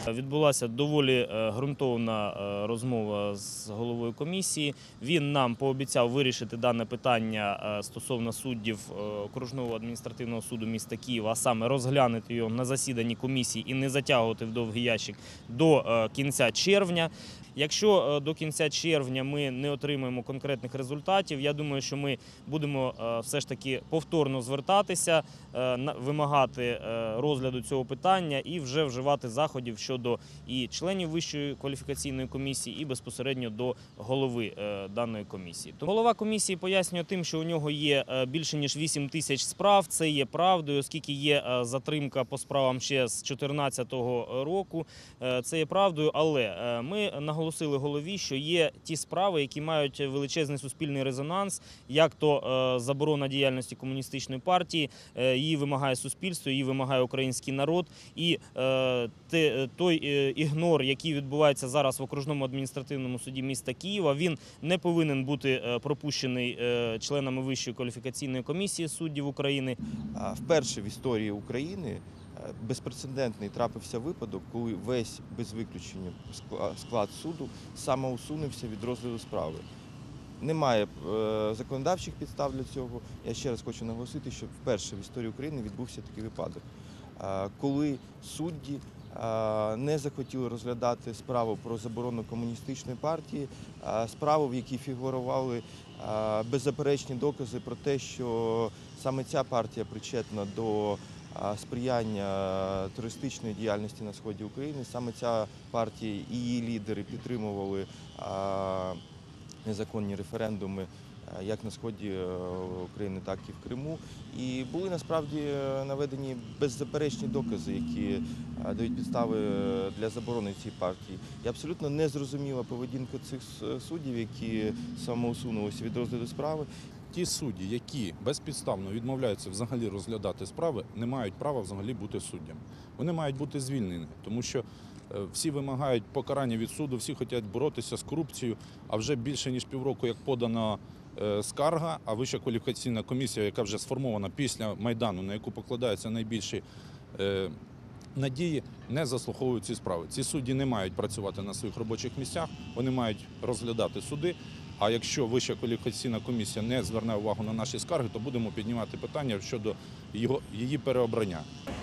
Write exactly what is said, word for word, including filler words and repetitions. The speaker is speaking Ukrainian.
Відбулася доволі ґрунтовна розмова з головою комісії. Він нам пообіцяв вирішити дане питання стосовно суддів Окружного адміністративного суду міста Києва, а саме розглянути його на засіданні комісії і не затягувати в довгий ящик до кінця червня. Якщо до кінця червня ми не отримаємо конкретних результатів, я думаю, що ми будемо все ж таки повторно звертатися, вимагати розгляду цього питання і вже вживати заходів щодо і членів Вищої кваліфікаційної комісії, і безпосередньо до голови даної комісії. Голова комісії пояснює тим, що у нього є більше ніж вісім тисяч справ. Це є правдою, оскільки є затримка по справам ще з дві тисячі чотирнадцятого року. Це є правдою, але ми наголошуємо, Наголосили голові, що є ті справи, які мають величезний суспільний резонанс, як то заборона діяльності комуністичної партії, її вимагає суспільство, її вимагає український народ. І той ігнор, який відбувається зараз в Окружному адміністративному суді міста Києва, він не повинен бути пропущений членами Вищої кваліфікаційної комісії суддів України. Вперше в історії України безпрецедентний трапився випадок, коли весь, без виключення, склад суду самоусунувся від розгляду справи. Немає законодавчих підстав для цього. Я ще раз хочу наголосити, що вперше в історії України відбувся такий випадок, коли судді не захотіли розглядати справу про заборону комуністичної партії, справу, в якій фігурували беззаперечні докази про те, що саме ця партія причетна до сприяння терористичної діяльності на сході України. Саме ця партія і її лідери підтримували незаконні референдуми як на сході України, так і в Криму. І були насправді наведені беззаперечні докази, які дають підстави для заборони цієї партії. І абсолютно незрозуміла поведінка цих суддів, які самоусунулися від розгляду справи. Ті судді, які безпідставно відмовляються взагалі розглядати справи, не мають права взагалі бути суддями. Вони мають бути звільнені, тому що всі вимагають покарання від суду, всі хочуть боротися з корупцією, а вже більше ніж півроку, як подана скарга, а Вища кваліфікаційна комісія, яка вже сформована після Майдану, на яку покладаються найбільші надії, не заслуховують ці справи. Ці судді не мають працювати на своїх робочих місцях, вони мають розглядати суди. А якщо Вища кваліфікаційна комісія не зверне увагу на наші скарги, то будемо піднімати питання щодо його, її переобрання.